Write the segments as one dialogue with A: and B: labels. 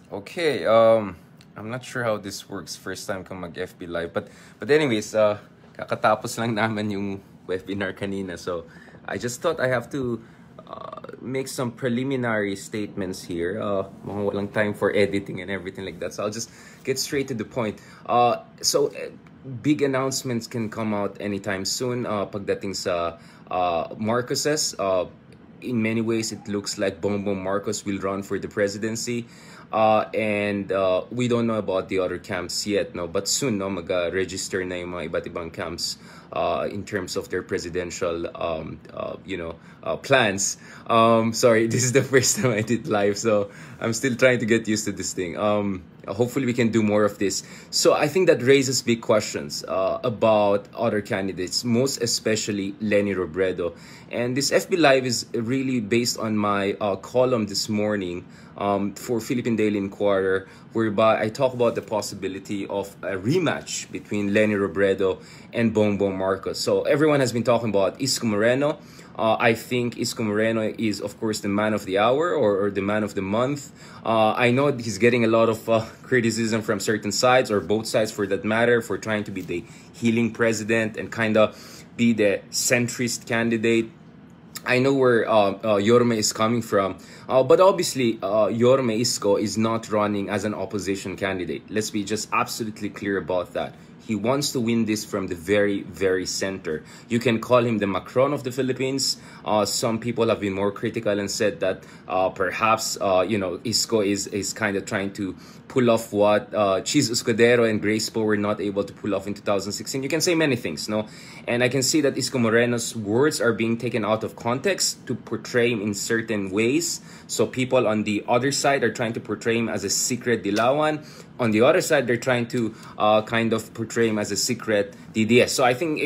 A: Okay, I'm not sure how this works. First time ko mag-FB Live. But anyways, kakatapos lang naman yung webinar kanina. So, I just thought I have to make some preliminary statements here. Mukhang walang time for editing and everything like that. So, I'll just get straight to the point. Big announcements can come out anytime soon pagdating sa Marcoses. In many ways, it looks like Bongbong Marcos will run for the presidency. And we don't know about the other camps yet, no? But soon, no, mag-register na yung mga iba't ibang camps in terms of their presidential, plans. Sorry, this is the first time I did live, so I'm still trying to get used to this thing. Hopefully we can do more of this. So I think that raises big questions about other candidates, most especially Leni Robredo. And this FB Live is really based on my column this morning for Philippine Daily Inquirer, whereby I talk about the possibility of a rematch between Leni Robredo and Bongbong Marcos. So everyone has been talking about Isko Moreno. I think Isko Moreno is, of course, the man of the hour or the man of the month. I know he's getting a lot of criticism from certain sides, or both sides for that matter, for trying to be the healing president and kind of be the centrist candidate. I know where Yorme is coming from, but obviously Yorme Isko is not running as an opposition candidate. Let's be just absolutely clear about that. He wants to win this from the very, very center. You can call him the Macron of the Philippines. Some people have been more critical and said that perhaps, Isko is kind of trying to pull off what Cheese Escudero and Grace Poe were not able to pull off in 2016. You can say many things, no? And I can see that Isko Moreno's words are being taken out of context to portray him in certain ways. So people on the other side are trying to portray him as a secret Dilawan. On the other side, they're trying to kind of portray him as a secret DDS. So I think,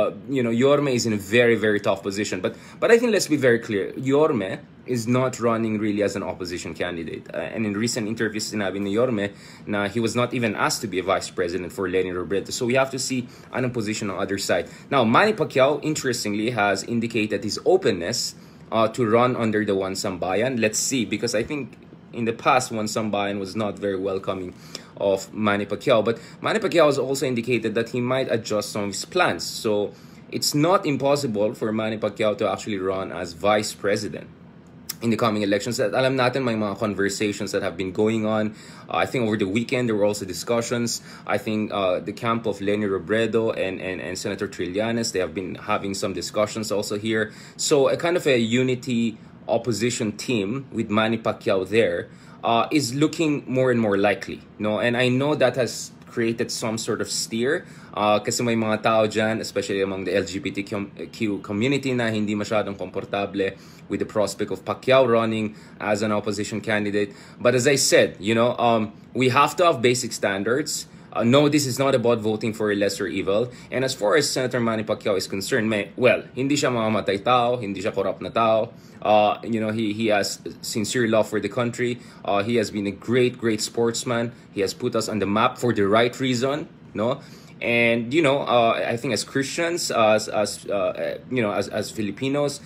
A: Yorme is in a very, very tough position. But I think let's be very clear. Yorme is not running really as an opposition candidate. And in recent interviews, sinabi ni Yorme na he was not even asked to be a vice president for Leni Robredo. So we have to see anong position on the other side. Now, Manny Pacquiao, interestingly, has indicated his openness to run under the One Sambayan. Let's see, because I think in the past, One Sambayan was not very welcoming of Manny Pacquiao. But Manny Pacquiao has also indicated that he might adjust some of his plans. So it's not impossible for Manny Pacquiao to actually run as vice president in the coming elections. At alam natin may mga conversations that have been going on. I think over the weekend there were also discussions. I think the camp of Leni Robredo and Senator Trillanes, they have been having some discussions also here. So a kind of a unity opposition team with Manny Pacquiao there is looking more and more likely, no? And I know that has created some sort of steer kasi may mga tao dyan, especially among the LGBTQ community, na hindi masyadong komportable with the prospect of Pacquiao running as an opposition candidate. But as I said, we have to have basic standards. No, this is not about voting for a lesser evil. And as far as Senator Manny Pacquiao is concerned, hindi siya mamamatay tao, hindi siya corrupt na tao. He has sincere love for the country. He has been a great sportsman. He has put us on the map for the right reason, no? And I think as Christians, as Filipinos,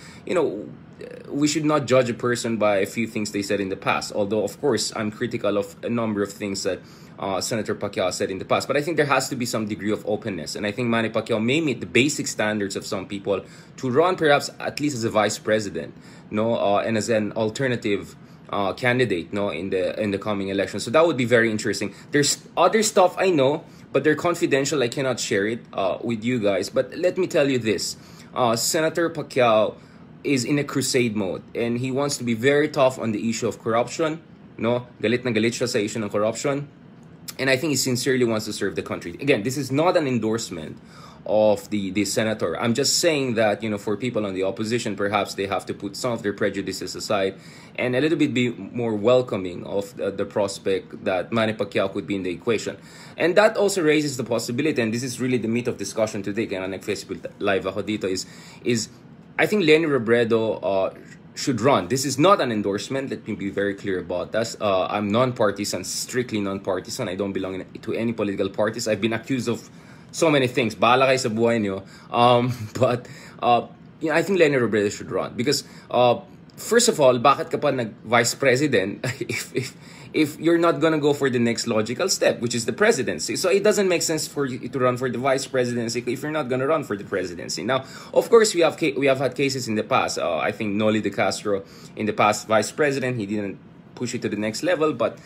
A: we should not judge a person by a few things they said in the past. Although, of course, I'm critical of a number of things that Senator Pacquiao said in the past. But I think there has to be some degree of openness. And I think Manny Pacquiao may meet the basic standards of some people to run perhaps at least as a vice president, and as an alternative candidate, in the coming election. So that would be very interesting. There's other stuff I know, but they're confidential. I cannot share it with you guys. But let me tell you this. Senator Pacquiao is in a crusade mode, and he wants to be very tough on the issue of corruption. Galit na galit siya sa issue ng corruption. And I think he sincerely wants to serve the country. Again, this is not an endorsement of the senator. I'm just saying that, for people on the opposition, perhaps they have to put some of their prejudices aside and a little bit be more welcoming of the prospect that Manny Pacquiao could be in the equation. And that also raises the possibility, and this is really the meat of discussion today, kaya nag-Facebook Live ako dito, is I think Leni Robredo should run. This is not an endorsement. Let me be very clear about that. I'm non-partisan, strictly non-partisan. I don't belong to any political parties. I've been accused of so many things. Bahala kayo sa buhay niyo. But I think Leni Robredo should run because first of all, bakit ka pa nag-vice president if you're not gonna go for the next logical step, which is the presidency. So it doesn't make sense for you to run for the vice presidency if you're not gonna run for the presidency. Now, of course, we have had cases in the past. I think Noli de Castro, in the past vice president, he didn't push it to the next level, but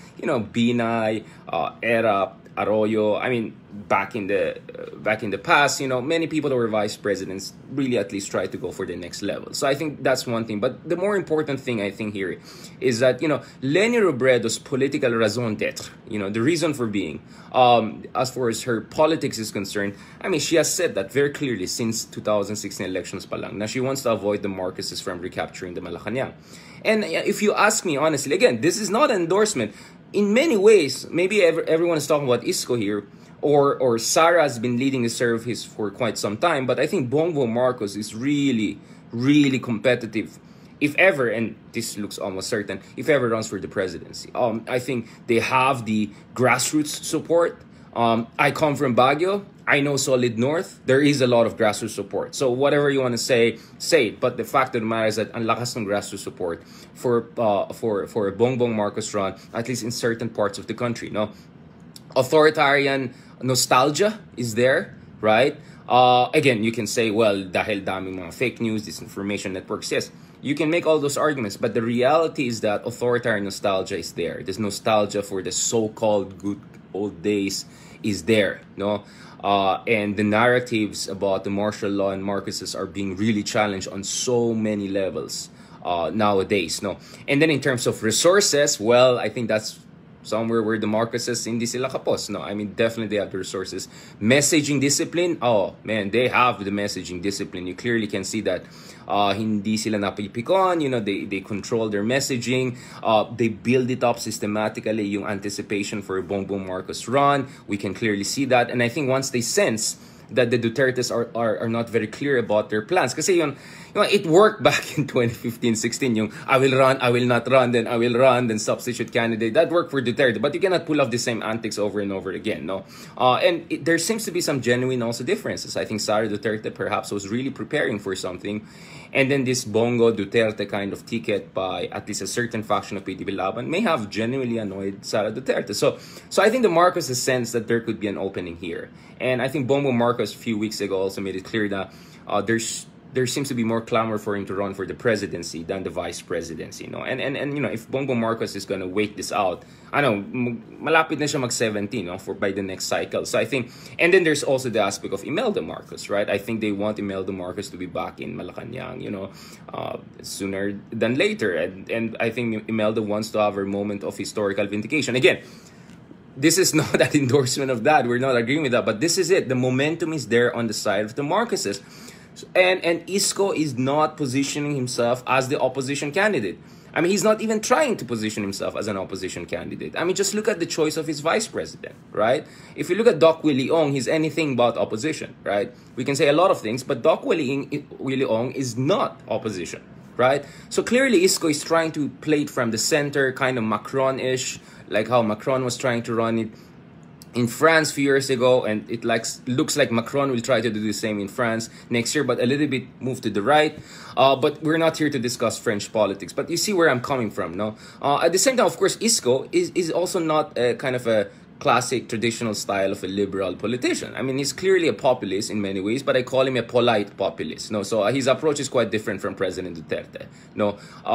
A: Binay, Era, Arroyo, I mean, back in the past, many people that were vice presidents really at least tried to go for the next level. So I think that's one thing. But the more important thing I think here is that Leni Robredo's political raison d'être, the reason for being, as far as her politics is concerned, I mean, she has said that very clearly since 2016 elections pa lang, na she wants to avoid the Marcoses from recapturing the Malacanang. And if you ask me honestly, again, this is not an endorsement. In many ways, maybe everyone is talking about Isko here, or Sara has been leading the service for quite some time, but I think Bongbong Marcos is really, really competitive, if ever, and this looks almost certain, if ever runs for the presidency. I think they have the grassroots support. I come from Baguio. I know Solid North. There is a lot of grassroots support. So whatever you want to say it. But the fact of the matter is that ang lakas ng grassroots support for Bongbong Marcos run, at least in certain parts of the country. No, authoritarian nostalgia is there, right? Again, you can say, well, dahil daming mga fake news, disinformation networks. Yes, you can make all those arguments, but the reality is that authoritarian nostalgia is there. This nostalgia for the so-called good old days is there, no? And the narratives about the martial law and Marcoses are being really challenged on so many levels nowadays, no? And then in terms of resources, well, I think that's somewhere where the Marcoses hindi sila kapos, no? I mean, definitely they have the resources. Messaging discipline, oh man, they have the messaging discipline. You clearly can see that hindi sila napipikon, they control their messaging. They build it up systematically, yung anticipation for Bongbong Marcos run. We can clearly see that. And I think once they sense that the Dutertes are not very clear about their plans. Kasi it worked back in 2015-16, yung I will run, I will not run, then I will run, then substitute candidate. That worked for Duterte, but you cannot pull off the same antics over and over again, no? There seems to be some genuine also differences. I think Sara Duterte perhaps was really preparing for something. And then this Bongo Duterte kind of ticket by at least a certain faction of PDP Laban may have genuinely annoyed Sara Duterte. So I think the Marcos has sensed that there could be an opening here. And I think Bongbong Marcos a few weeks ago also made it clear that there seems to be more clamor for him to run for the presidency than the vice presidency, no? And if Bongbong Marcos is going to wait this out, I know malapit na siya mag-17, no, for by the next cycle. So I think, and then there's also the aspect of Imelda Marcos, right? I think they want Imelda Marcos to be back in Malacanang, sooner than later, and I think Imelda wants to have her moment of historical vindication. Again, this is not an endorsement of that. We're not agreeing with that, but this is it. The momentum is there on the side of the Marcoses. And Isko is not positioning himself as the opposition candidate. I mean, he's not even trying to position himself as an opposition candidate. I mean, just look at the choice of his vice president, right? If you look at Doc Willie Ong, he's anything but opposition, right? We can say a lot of things, but Doc Willie Ong is not opposition, right? So clearly, Isko is trying to play it from the center, kind of Macron-ish, like how Macron was trying to run it in France a few years ago, and it looks like Macron will try to do the same in France next year, but a little bit move to the right. But we're not here to discuss French politics, but you see where I'm coming from, no? At the same time, of course, Isko is also not a kind of a classic traditional style of a liberal politician. I mean, he's clearly a populist in many ways, but I call him a polite populist. No, so his approach is quite different from President Duterte. No,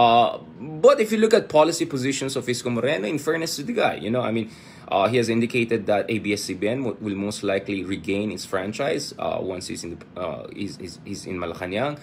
A: but if you look at policy positions of Isko Moreno, in fairness to the guy, I mean, he has indicated that ABS-CBN will most likely regain its franchise once he's in Malacanang.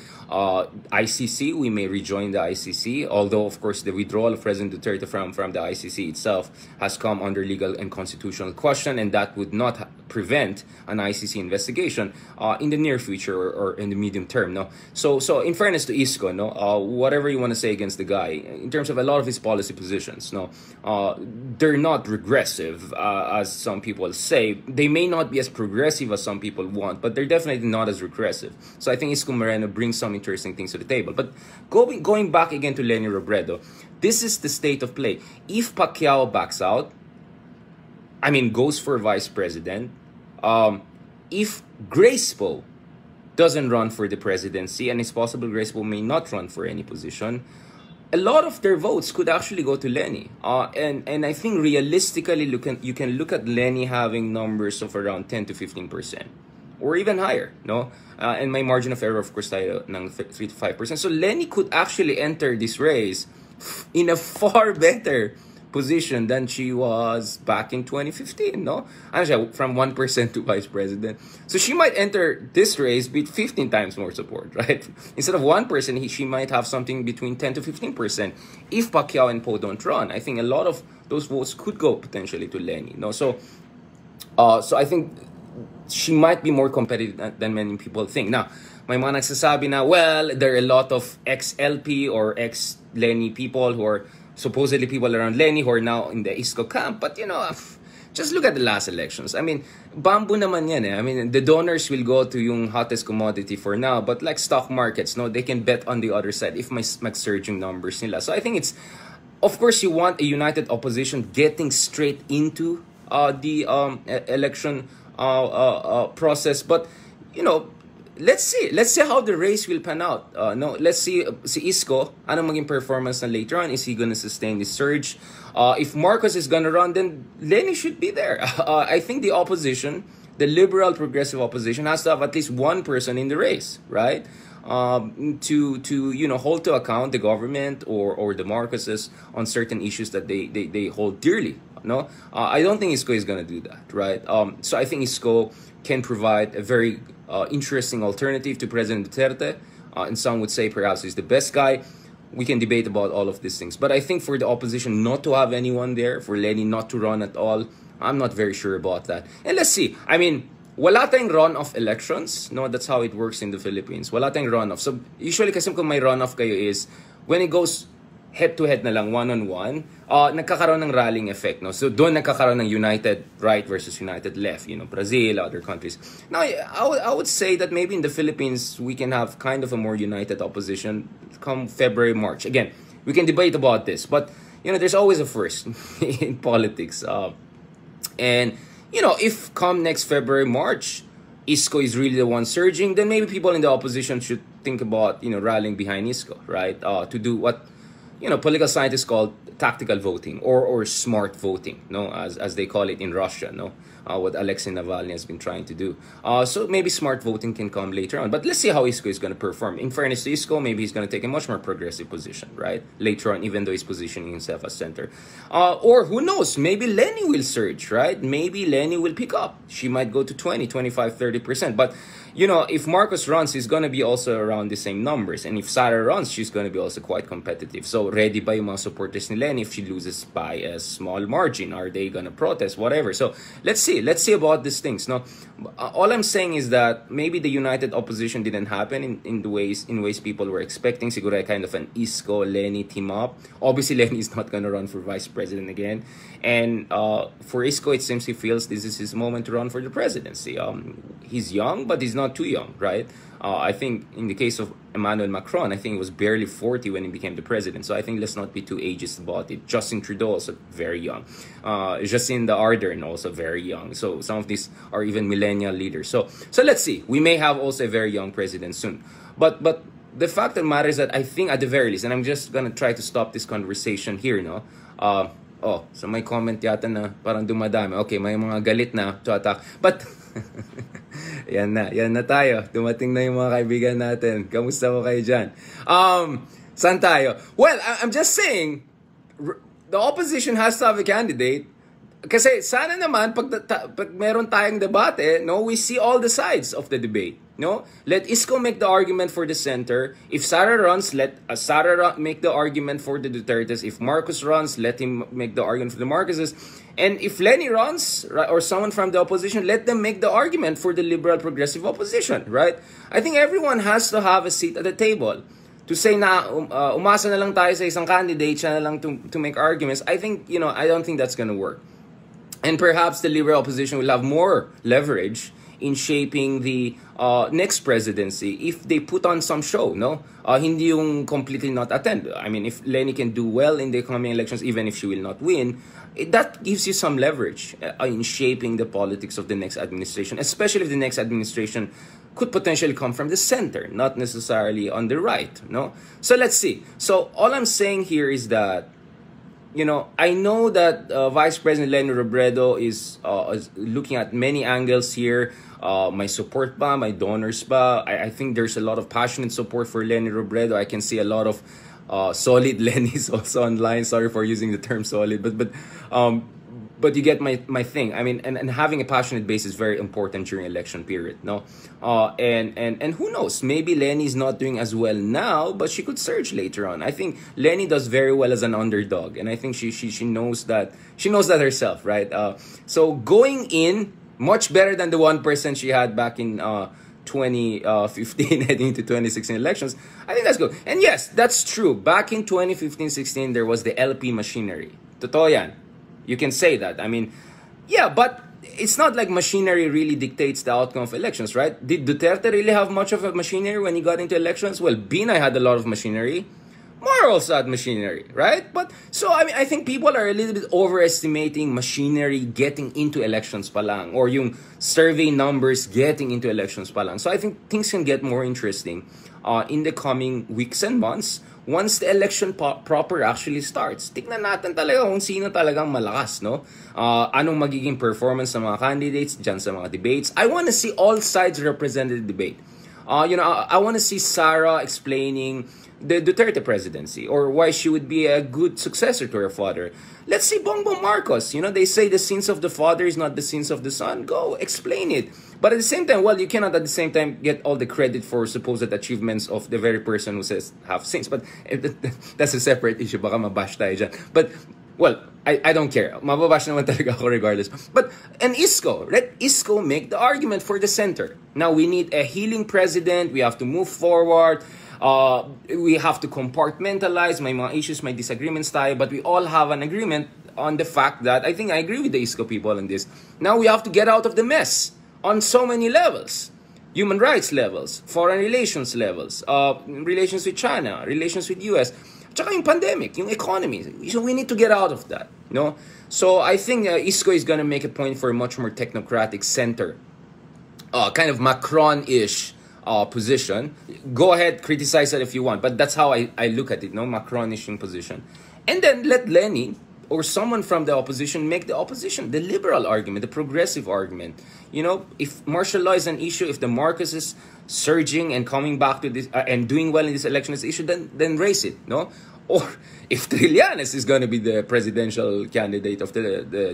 A: ICC, we may rejoin the ICC, although of course the withdrawal of President Duterte from the ICC itself has come under legal and constitutional question, and that would not prevent an ICC investigation in the near future or in the medium term. No, so in fairness to Isko, whatever you want to say against the guy, in terms of a lot of his policy positions, they're not regressive. As some people say. They may not be as progressive as some people want, but they're definitely not as regressive. So I think Isko Moreno brings some interesting things to the table. But going back again to Leni Robredo, this is the state of play. If Pacquiao backs out, I mean, goes for vice president, if Grace Poe doesn't run for the presidency, and it's possible Grace Poe may not run for any position, a lot of their votes could actually go to Leni. And I think realistically, you can look at Leni having numbers of around 10 to 15%. Or even higher, no? And my margin of error, of course, tayo ng 3 to 5%. So Leni could actually enter this race in a far better position than she was back in 2015, no? Ano siya, from 1% to vice president. So she might enter this race with 15 times more support, right? Instead of 1%, she might have something between 10 to 15% if Pacquiao and Poe don't run. I think a lot of those votes could go potentially to Leni, no? So I think she might be more competitive than many people think. Now, may mga nagsasabi na, well, there are a lot of ex-LP or ex-Leni people who are supposedly people around Leni who are now in the Isko camp. But, just look at the last elections. I mean, bamboo naman yan eh. I mean, the donors will go to yung hottest commodity for now. But like stock markets, no, they can bet on the other side if may mag-surging numbers nila. So I think it's, of course, you want a united opposition getting straight into the election process. But, let's see how the race will pan out. No, let's see si Isko, ano maging performance na later on. Is he gonna sustain the surge? If Marcos is gonna run, then Leni should be there. I think the opposition, the liberal progressive opposition, has to have at least one person in the race, right? To hold to account the government or the Marcoses on certain issues that they hold dearly. No, I don't think Isko is gonna do that, right? So I think Isko can provide a very interesting alternative to President Duterte, and some would say perhaps he's the best guy. We can debate about all of these things, but I think for the opposition not to have anyone there, for Leni not to run at all, I'm not very sure about that. And let's see. I mean, wala tayong runoff elections. No, that's how it works in the Philippines. Wala tayong runoff. So usually kasi kung may runoff kayo is when it goes head-to-head na lang, one-on-one, nagkakaroon ng rallying effect, no? So doon nagkakaroon ng united right versus united left, Brazil, other countries. Now, I would say that maybe in the Philippines, we can have kind of a more united opposition come February, March. Again, we can debate about this, but, there's always a first in politics. And, if come next February, March, Isko is really the one surging, then maybe people in the opposition should think about, rallying behind Isko, right? To do what political scientists call tactical voting or smart voting, no, as they call it in Russia, no, what Alexei Navalny has been trying to do. So maybe smart voting can come later on. But let's see how Isko is going to perform. In fairness to Isko, maybe he's going to take a much more progressive position, right, later on, even though he's positioning himself as center. Or who knows, maybe Leni will surge, right? Maybe Leni will pick up. She might go to 20, 25, 30%. But if Marcos runs, he's going to be also around the same numbers. And if Sara runs, she's going to be also quite competitive. So, ready ba yung mga supporters ni Leni if she loses by a small margin? Are they going to protest? Whatever. So, let's see. Let's see about these things. No, all I'm saying is that maybe the united opposition didn't happen in ways people were expecting. Siguro kind of an Isko-Leni team up. Obviously, Leni is not going to run for vice president again. And for Isko, it seems he feels this is his moment to run for the presidency. He's young, but he's not too young, right? I think in the case of Emmanuel Macron, I think he was barely 40 when he became the president. So I think let's not be too ageist about it. Justin Trudeau also very young. Jacinda Ardern also very young. So some of these are even millennial leaders. So let's see. We may have also a very young president soon. But the fact that matters that I think at the very least, and I'm just gonna try to stop this conversation here, no? So may comment yata na parang dumadami. Okay, may mga galit na to attack. But yan na tayo. Dumating na yung mga kaibigan natin. Kamusta mo kayo dyan? Saan tayo? Well, I'm just saying, the opposition has to have a candidate. Kasi sana naman, pag meron tayong debate, no, we see all the sides of the debate. No? Let Isko make the argument for the center. If Sara runs, let Sara make the argument for the Dutertes. If Marcos runs, let him make the argument for the Marcoses. And if Leni runs, or someone from the opposition, let them make the argument for the liberal progressive opposition, right? I think everyone has to have a seat at the table. To say na umasa na lang tayo sa isang candidate, siya na lang to make arguments, I think, I don't think that's gonna work. And perhaps the liberal opposition will have more leverage in shaping the next presidency if they put on some show, no? Hindi yung completely not attend. I mean, if Leni can do well in the coming elections, even if she will not win, that gives you some leverage in shaping the politics of the next administration, especially if the next administration could potentially come from the center, not necessarily on the right, no? So let's see. So all I'm saying here is that, I know that Vice President Leni Robredo is looking at many angles here. My support ba, my donors ba. I think there's a lot of passionate support for Leni Robredo. I can see a lot of solid Lenis also online. Sorry for using the term solid, but you get my thing. I mean, and having a passionate base is very important during election period, no? And who knows? Maybe Leni's not doing as well now, but she could surge later on. I think Leni does very well as an underdog, and I think she knows that. She knows that herself, right? So going in much better than the 1% she had back in 2015 heading into 2016 elections. I think that's good. And yes, that's true. Back in 2015-16, there was the LP machinery. Totoo yan. You can say that. I mean, yeah, but it's not like machinery really dictates the outcome of elections, right? Did Duterte really have much of a machinery when he got into elections? Well, Binay had a lot of machinery. More also had machinery, right? But, so, I mean, I think people are a little bit overestimating machinery getting into elections palang, or yung survey numbers getting into elections palang. So I think things can get more interesting in the coming weeks and months once the election proper actually starts. Tignan natin talaga kung sino talagang malakas, no? Anong magiging performance ng mga candidates dyan sa mga debates. I want to see all sides represented in the debate. I want to see Sara explaining the Duterte presidency, or why she would be a good successor to her father. Let's see Bongbong Marcos. They say the sins of the father is not the sins of the son. Go, explain it. But at the same time, well, you cannot at the same time get all the credit for supposed achievements of the very person who says have sins. But that's a separate issue. Baka mabash tayo dyan. But, well, I don't care. Mababash naman talaga ako regardless. But, and Isko, let Isko make the argument for the center. Now, we need a healing president. We have to move forward. We have to compartmentalize my mga issues, my disagreements tayo, but we all have an agreement on the fact that, I think I agree with the ISCO people on this. Now we have to get out of the mess on so many levels. Human rights levels, foreign relations levels, relations with China, relations with US, tsaka yung pandemic, yung economy. So we need to get out of that, So I think ISCO is going to make a point for a much more technocratic center, kind of Macron-ish position. Go ahead, criticize it if you want, but that's how I look at it, Macronish position. And then let Leni or someone from the opposition make the opposition, the liberal argument, the progressive argument. If martial law is an issue, if the Marcos is surging and coming back to this and doing well in this election is an issue, then raise it, Or if Trillanes is going to be the presidential candidate of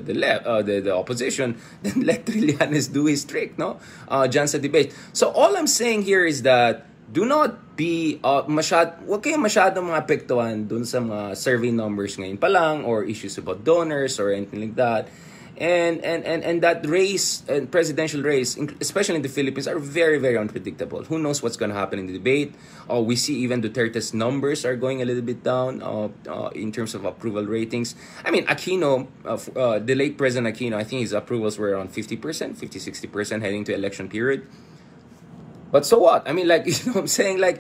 A: the opposition, then let Trillanes do his trick, Dyan sa debate. So all I'm saying here is that do not be wag kayong masyadong mga apektuhan dun sa mga survey numbers ngayon pa lang, or issues about donors or anything like that. And that race and presidential race, especially in the Philippines, are very, very unpredictable. Who knows what's going to happen in the debate? We see even Duterte's numbers are going a little bit down in terms of approval ratings. I mean, Aquino, the late President Aquino, I think his approvals were around 50%, 50-60% heading to election period. But so what? I mean, like, what I'm saying? Like,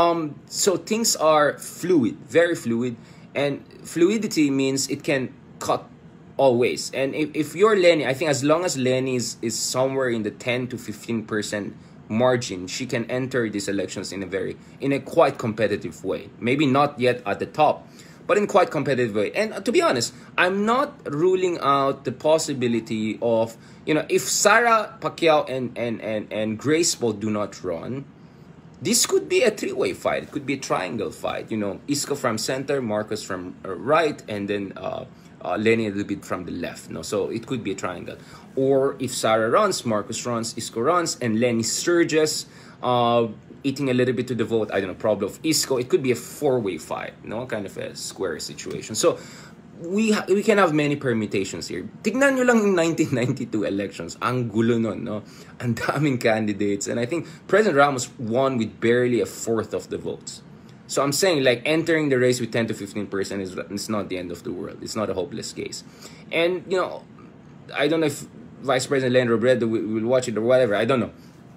A: so things are fluid, very fluid. And fluidity means it can cut always. And if you're Leni, I think as long as Leni is somewhere in the 10 to 15% margin, she can enter these elections in a quite competitive way. Maybe not yet at the top, but in quite competitive way. And to be honest, I'm not ruling out the possibility of, if Sara Pacquiao and Grace Poe do not run, this could be a three-way fight. It could be a triangle fight. Isko from center, Marcos from right, and then Leni a little bit from the left. So it could be a triangle. Or if Sara runs, Marcos runs, Isko runs, and Leni surges, eating a little bit to the vote, I don't know, problem of Isko, it could be a four-way fight, kind of a square situation. So we can have many permutations here. Tignan nyo lang yung 1992 elections. Ang gulo nun, Ang daming candidates. And I think President Ramos won with barely a fourth of the votes. So I'm saying, like, entering the race with 10 to 15% is not the end of the world. It's not a hopeless case. And, I don't know if Vice President Leni Robredo will watch it or whatever. I don't know.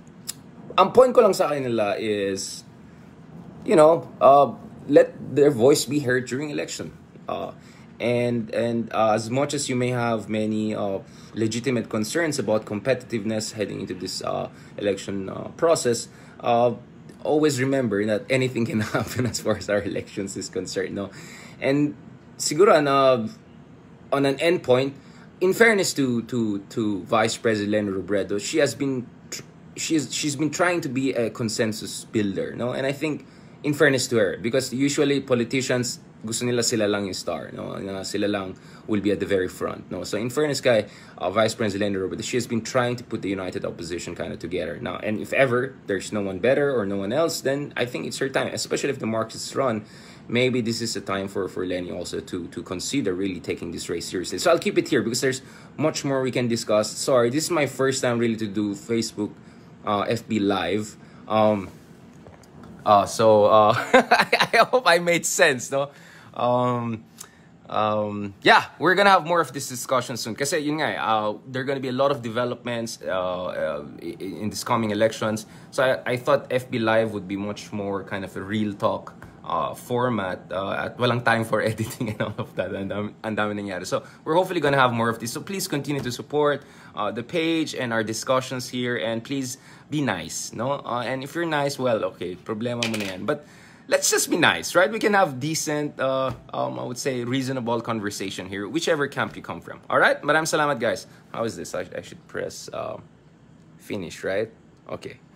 A: Ang point ko lang sa kanila is, let their voice be heard during election. And as much as you may have many legitimate concerns about competitiveness heading into this election process, always remember that anything can happen as far as our elections is concerned, no? And siguro on an endpoint, in fairness to Vice President Leni Robredo, she's been trying to be a consensus builder, no? And I think, in fairness to her, because usually politicians gusto nila sila lang yung star, no? Sila lang will be at the very front, no? So in fairness kay Vice President Leni Robredo, she has been trying to put the united opposition kind of together now. And if ever there's no one better or no one else, then I think it's her time, especially if the Marxists run. Maybe this is a time for Leni also to consider really taking this race seriously. So I'll keep it here because there's much more we can discuss. Sorry, this is my first time really to do Facebook FB Live. I hope I made sense, no? Yeah, we're gonna have more of this discussion soon. Kasi yun nga, there are gonna be a lot of developments in this coming elections. So I thought FB Live would be much more kind of a real talk format at walang time for editing and all of that. And dami nangyari. So we're hopefully gonna have more of this. So please continue to support the page and our discussions here, and please be nice, no? And if you're nice, well, okay, problema mo na yan. But let's just be nice, right? We can have decent, I would say, reasonable conversation here, whichever camp you come from. All right? Maraming salamat, guys. How is this? I should press finish, right? Okay.